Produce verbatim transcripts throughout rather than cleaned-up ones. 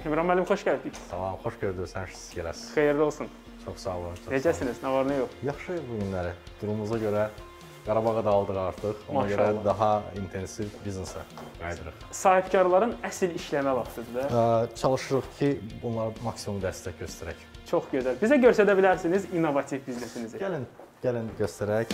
İmran müəllim, xoş gəldik. Salam, xoş gördük, sən siz gələsiniz. Xeyirli olsun. Çox sağ olun. Necəsiniz, nə var, nə yox? Yaxşıyıq bu günləri. Durumumuza görə Qarabağa daldıq artıq. Ona Maşallah. görə daha intensiv biznesə qayıdırıq. Sahibkarların əsl işləmə vaxtıdır da. Çalışırıq ki, bunlara maksimum dəstək göstərək. Çox gözəl. Bizə göstərə bilərsiniz innovativ biznesinizi. Gəlin, gəlin göstərək.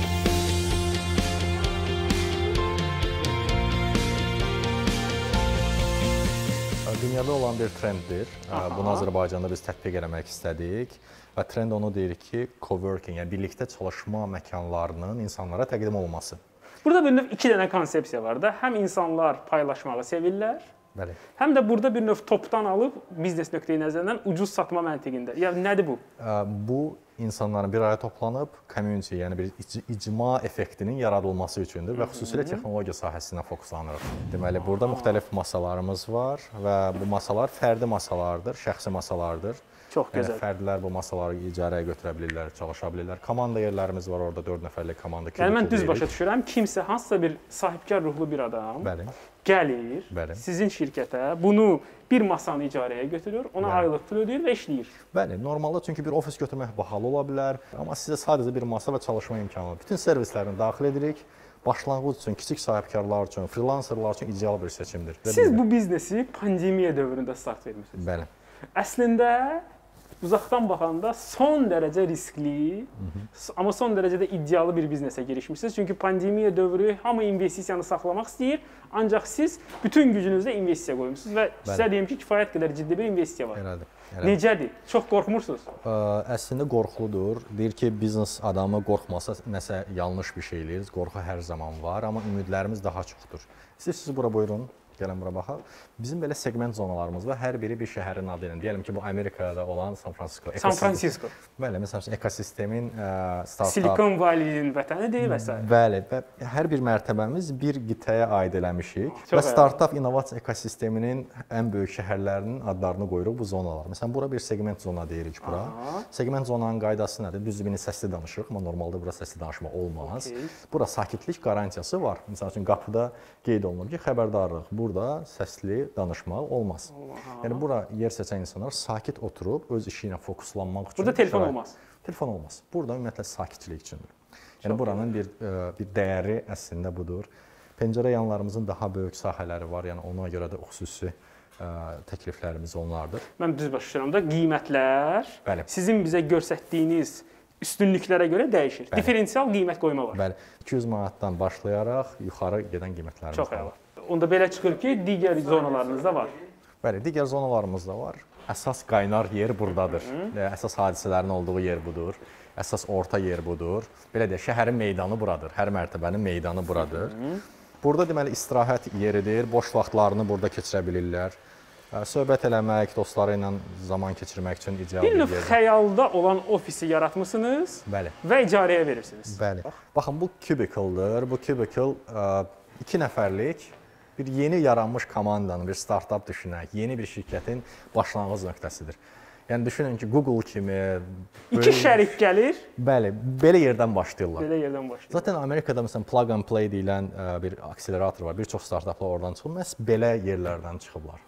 Dünyada olan bir trenddir. Aha. Bunu Azərbaycanda biz tətbiq eləmək istədik. Və trend onu deyir ki, coworking, yəni birlikdə çalışma məkanlarının insanlara təqdim olunması. Burada bir növ iki dənə konsepsiya var da. Həm insanlar paylaşmağı sevirlər, bəli. Həm də burada bir növ topdan alıb biznes nöqteyi nəzərindən ucuz satma məntiqində. Yəni nədir bu? Bu insanların bir araya toplanıb community, yəni bir icma effektinin yaradılması üçündür və xüsusilə texnologiya sahəsindən fokuslanırıq. Deməli, burada müxtəlif masalarımız var və bu masalar fərdi masalardır, şəxsi masalardır. Çox gözəl. Yəni fərdlər bu masaları icarəyə götürə bilirlər, çalışa bilirlər. Komanda yerlərimiz var orada, dörd nəfərlik komanda. Yəni mən düz başa düşürəm, kimsə hansısa bir sahibkar ruhlu bir adam bəli. gəlir, bəli. Sizin şirkətə bunu bir masanı icarəyə götürür, ona bəli. Aylıq pul ödəyir və işləyir. Bəli, normalda çünki bir ofis götürmək bahalı ola bilər, amma sizə sadəcə bir masa və çalışma imkanı. Bütün servislərini daxil edirik. Başlanğıc üçün, kiçik sahibkarlar üçün, freelancerlar üçün ideal bir seçimdir. Siz bu biznesi pandemiya dövründə start vermisiniz. Bəli. Əslində uzaqdan baxanda son dərəcə riskli, Hı -hı. amma son dərəcədə iddialı bir biznesə girişmişsiniz. Çünki pandemiya dövrü hamı investisiyanı saxlamaq istəyir, ancaq siz bütün gücünüzlə investisiya qoymusunuz və Bəli. Sizə deyim ki, kifayət qədər ciddi bir investisiya var. Elədir. Elədir. Necədir? Çox qorxmursunuz? Ə, əslində qorxuludur. Deyir ki, biznes adamı qorxmasa nəsə yanlış bir şey eləyir. Qorxu hər zaman var, amma ümidlərimiz daha çoxdur. İstəyirsiniz bura buyurun. Gəlin bura baxaq. Bizim belə segment zonalarımız var. Hər biri bir şəhərin adı ilə. Deyəlim ki, bu Amerikada olan San Francisco. San Francisco. Bəli, məsələn, ekosistemin ə, startup. Silikon Valley-nin vətənidir və s. Bəli, və hər bir mərtəbəmiz bir qitəyə aid eləmişik. Çox və startup innovasiya ekosisteminin ən böyük şəhərlərinin adlarını qoyuruq bu zonalar. Məsələn, bura bir segment zona deyirik bura. Aha. Segment zonanın qaydası nədir? Düzdür, biz səsli danışırıq, amma normalda bura səsli danışma olmaz. Okay. Bura sakitlik qarantiyası var. Məsəl üçün qapıda qeyd olunur ki, xəbərdarlıq. Burada səsli danışmaq olmaz. Aha. Yəni bura yer seçən insanlar sakit oturub öz işi ilə fokuslanmaq üçün. Burada telefon şərait. Olmaz. Telefon olmaz. Burada ümumiyyətlə sakitçilik üçündür. Yəni Çok buranın bir bir dəyəri əslində budur. Pəncərə yanlarımızın daha böyük sahələri var. Yəni ona görə də xüsusi ə, təkliflərimiz onlardır. Mən düz başa düşürəm də qiymətlər Bəli. Sizin bizə göstərdiyiniz üstünlüklərə görə dəyişir. Bəli. Diferensial qiymət qoyma var. Bəli. iki yüz manatdan başlayaraq yuxarı gedən qiymətlərimiz Çox var. Onda belə çıxır ki, digər zonalarınız da var. Bəli, digər zonalarımız da var. Əsas qaynar yer buradadır. Hı -hı. Əsas hadisələrin olduğu yer budur. Əsas orta yer budur. Belə deyək, şəhərin meydanı buradır. Hər mərtəbənin meydanı buradır. Hı -hı. Burada deməli istirahət yeridir. Boş vaxtlarını burada keçirə bilirlər. Söhbət eləmək, dostları ilə zaman keçirmək üçün ideal bir yerdir. Bir növ xəyalda olan ofisi yaratmısınız Bəli. və icarəyə verirsiniz. Bəli. Baxın, bu cubicle-dır. Bu cubicle iki nəfərlik bir yeni yaranmış komandanın, bir startup düşünək, yeni bir şirkətin başlanğıc nöqtəsidir. Yəni düşünün ki, Google kimi böyük... İki şərik gəlir. Bəli, belə yerdən başlayırlar. Belə yerdən başlayırlar. Zaten Amerikada məsələn plug and play deyilən bir akselerator var. Bir çox startuplar oradan çıxıb, məhz belə yerlərdən çıxıblar.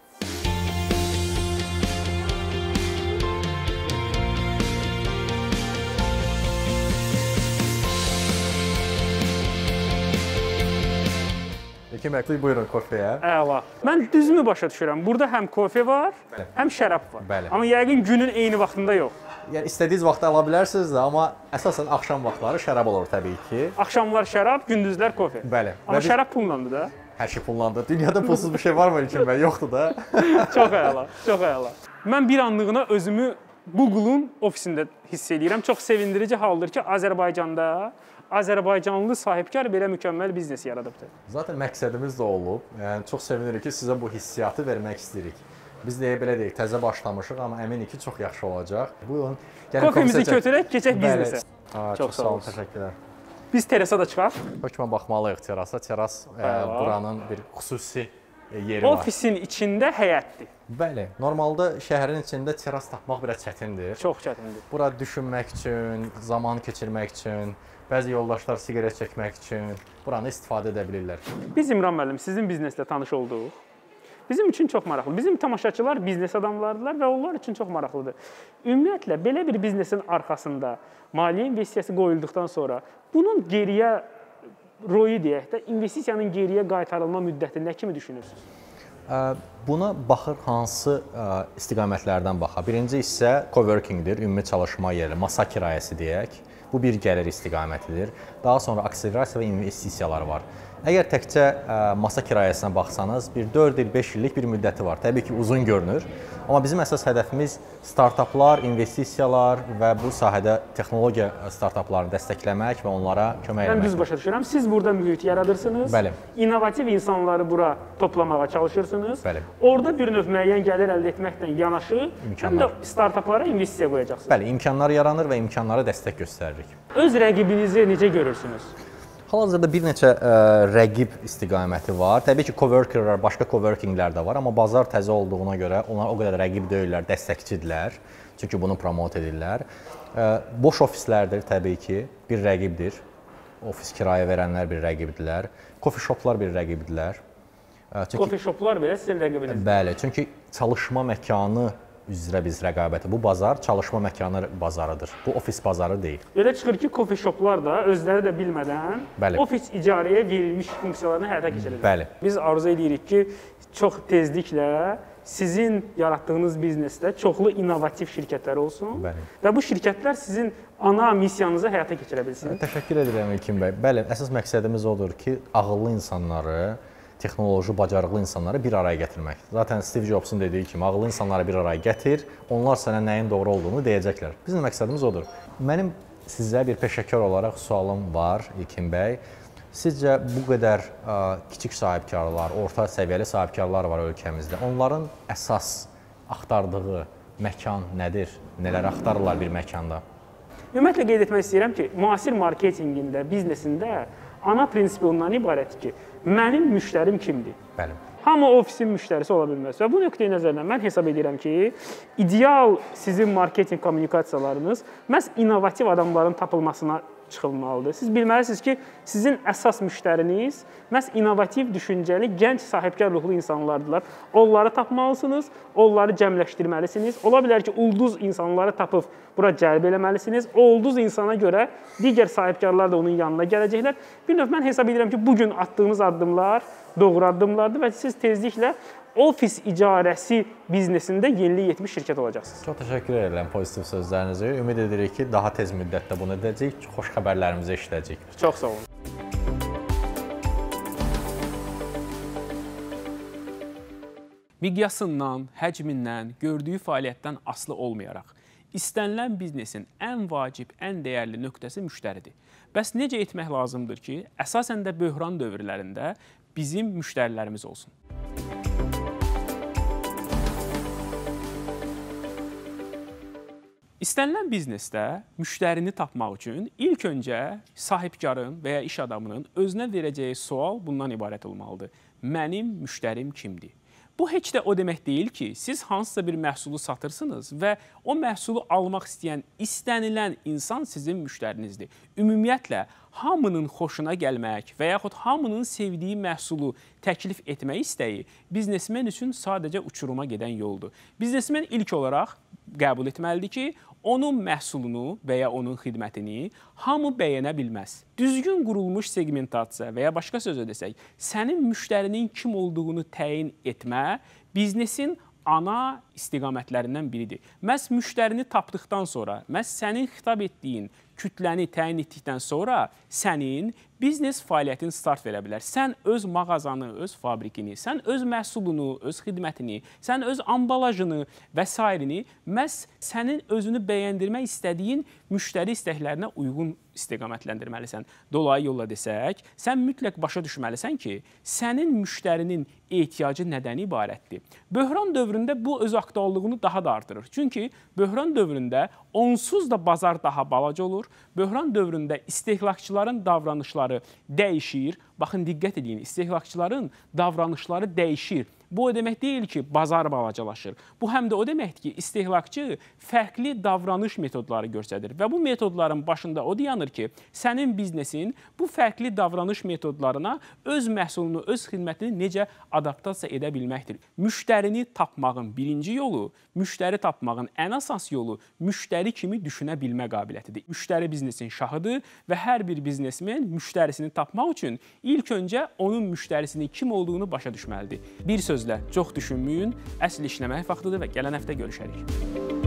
Kiməkli, buyurun kofeyə. Əla. Mən düzmü başa düşürəm? Burada həm kofe var, Bəli. həm şərab var. Bəli. Amma yəqin günün eyni vaxtında yox. Yəni istədiyiniz vaxtda ala bilərsiniz də, amma əsasən axşam vaxtları şərab olur təbii ki. Axşamlar şərab, gündüzlər kofe. Bəli. Amma biz... şərab pullandır da. Hər şey pullandır. Dünyada pulsuz bir şey var mı İlkin bəy? Yoxdur da. Çox əla, çox əla. Mən bir anlığına özümü Google-un ofisində hiss edirəm. Çox sevindirici haldır ki, Azərbaycanda Azərbaycanlı sahibkar belə mükəmməl biznes yaradıbdır. Zaten məqsədimiz də olub. Yəni çox sevinirik ki, sizə bu hissiyatı vermək istəyirik. Biz deyə belə deyək, təzə başlamışıq, amma əminik ki, çox yaxşı olacaq. Buyurun. Kofemizi götürək, keçək biznesə. Aa, çox sağ olun, təşəkkürlər. Biz terasa da çıxaq. Hökmən baxmalıyıq terasa. Teras e, buranın bir xüsusi yeri var. Ofisin içində həyətdir. Bəli, normalda şəhərin içində teras tapmaq biraz çətindir. Çox çətindir. Bura düşünmək üçün, zaman keçirmək üçün, bəzi yoldaşlar siqaret çəkmək üçün buranı istifadə edə bilirlər. Biz İmran müəllim, sizin bizneslə tanış olduq. bizim üçün çox maraqlı. Bizim tamaşaçılar biznes adamlardılar və onlar üçün çox maraqlıdır. Ümumiyyətlə, belə bir biznesin arxasında maliyyə investisiyası qoyulduqdan sonra bunun geriyə, R O I deyək də, investisiyanın geriyə qaytarılma müddəti nə kimi düşünürsünüz? Buna baxır hansı istiqamətlərdən baxa. Birinci hissə coworkingdir, ümumi çalışma yeri, masa kirayəsi deyək. Bu bir gəlir istiqamətidir. Daha sonra akselerasiya və investisiyalar var. Əgər təkcə ə, masa kirayəsinə baxsanız, bir dörd il, beş illik bir müddəti var. Təbii ki, uzun görünür. Amma bizim əsas hədəfimiz startaplar, investisiyalar və bu sahədə texnologiya startaplarını dəstəkləmək və onlara kömək etmək. Mən düz başa düşürəm. Siz burada mühit yaradırsınız. Bəli. İnnovativ insanları bura toplamağa çalışırsınız. Bəli. Orada bir növ müəyyən gəlir əldə etməklə yanaşı, həm də startaplara investisiya qoyacaqsınız. Bəli, imkanlar yaranır və imkanlara dəstək göstəririk. Öz rəqibinizi necə görürsünüz? Hal-hazırda bir neçə ə, rəqib istiqaməti var. Təbii ki, coworkerlər, başqa coworkinglər də var, amma bazar təzə olduğuna görə onlar o qədər rəqib deyillər, dəstəkçidirlər. Çünki bunu promot edirlər. Ə, boş ofislərdir təbii ki, bir rəqibdir. Ofis kirayə verənlər bir rəqibdirlər. Coffee shoplar bir rəqibdirlər. Çünki, Coffee shoplar belə sizin rəqibinizdir. Bəli, çünki çalışma məkanı üzrə biz rəqabəti. Bu bazar çalışma məkanı bazarıdır. Bu ofis bazarı deyil. Belə çıxır ki, coffee shoplar da özləri də bilmədən Bəli. ofis icarəyə verilmiş funksiyalarını həyata keçirirlər. Bəli. Biz arzu edirik ki, çox tezliklə sizin yaratdığınız biznesdə çoxlu innovativ şirkətlər olsun. Bəli. Və bu şirkətlər sizin ana missiyanızı həyata keçirə bilsin. Təşəkkür edirəm İlkin bəy. Bəli, əsas məqsədimiz odur ki, ağıllı insanları, texnoloji bacarıqlı insanları bir araya gətirmək. Zaten Steve Jobs'un dediyi kimi, ağıllı insanları bir araya gətir, onlar sənə nəyin doğru olduğunu deyəcəklər. Bizim məqsədimiz odur. Mənim sizə bir peşəkar olaraq sualım var İlkin bəy. Sizcə bu qədər ə, kiçik sahibkarlar, orta səviyyəli sahibkarlar var ölkəmizdə. Onların əsas axtardığı məkan nədir? Nələr axtarırlar bir məkanda? Ümumiyyətlə qeyd etmək istəyirəm ki, müasir marketinqində, biznesində ana prinsipi ondan ibarətdir ki, mənim müştərim kimdir? Bəli. Hamı ofisin müştərisi ola bilməz. Və bu nöqteyi nəzərdən mən hesab edirəm ki, ideal sizin marketinq kommunikasiyalarınız məhz innovativ adamların tapılmasına çıxılmalıdır. Siz bilməlisiniz ki, sizin əsas müştəriniz məhz innovativ, düşüncəli, gənc, sahibkar ruhlu insanlardılar. Onları tapmalısınız, onları cəmləşdirməlisiniz. Ola bilər ki, ulduz insanları tapıb bura cəlb eləməlisiniz. O ulduz insana görə digər sahibkarlar da onun yanına gələcəklər. Bir növ mən hesab edirəm ki, bugün attığınız addımlar doğru addımlardır və siz tezliklə ofis icarəsi biznesində yenilik etmiş şirkət olacaqsınız. Çox təşəkkür edirəm pozitiv sözlərinizə. Ümid edirik ki, daha tez müddətdə bunu edəcəyik, xoş xəbərlərimizi eşidəcəyik. Çox sağ olun. Miqyasından, həcmindən, gördüyü fəaliyyətdən asılı olmayaraq, istənilən biznesin ən vacib, ən dəyərli nöqtəsi müştəridir. Bəs necə etmək lazımdır ki, əsasən də böhran dövrlərində bizim müştərilərimiz olsun? İstənilən biznesdə müştərini tapmaq üçün ilk öncə sahibkarın və ya iş adamının özünə verəcəyi sual bundan ibarət olmalıdır. Mənim müştərim kimdir? Bu heç də o demək deyil ki, siz hansısa bir məhsulu satırsınız və o məhsulu almaq istəyən, istənilən insan sizin müştərinizdir. Ümumiyyətlə, hamının xoşuna gəlmək və yaxud hamının sevdiyi məhsulu təklif etmək istəyi biznesmen üçün sadəcə uçuruma gedən yoldur. Biznesmen ilk olaraq qəbul etməlidir ki, onun məhsulunu və ya onun xidmətini hamı bəyənə bilməz. Düzgün qurulmuş segmentasiya və ya başqa sözlə desək, sənin müştərinin kim olduğunu təyin etmə biznesin ana istiqamətlərindən biridir. Məhz müştərini tapdıqdan sonra, məhz sənin xitab etdiyin kütləni təyin etdikdən sonra sənin biznes fəaliyyətin start verə bilər. Sən öz mağazanı, öz fabrikini, sən öz məhsulunu, öz xidmətini, sən öz ambalajını və s. məhz sənin özünü bəyəndirmək istədiyin müştəri istəklərinə uyğun istiqamətləndirməlisən. Dolayı yolla desək, sən mütləq başa düşməlisən ki, sənin müştərinin ehtiyacı nədən ibarətdir? Böhran dövründə bu öz aktuallığını daha da artırır. Çünki böhran dövründə onsuz da bazar daha balaca olur. Böhran dövründə istehlakçıların davranışları dəyişir. Baxın, diqqət edin, istehlakçıların davranışları dəyişir Bu o demək deyil ki, bazar balacalaşır. Bu həm də o deməkdir ki, istehlakçı fərqli davranış metodları göstərir və bu metodların başında o dayanır ki, sənin biznesin bu fərqli davranış metodlarına öz məhsulunu, öz xidmətini necə adaptasiya edə bilməkdir. Müştərini tapmağın birinci yolu, müştəri tapmağın ən əsas yolu müştəri kimi düşünə bilmə qabiliyyətidir. Müştəri biznesin şahıdır və hər bir biznesmen müştərisini tapmaq üçün ilk öncə onun müştərisinin kim olduğunu başa düşməlidir. Bir sözlə, çox düşünməyin, əsl işləmək vaxtıdır və gələn həftə görüşərik.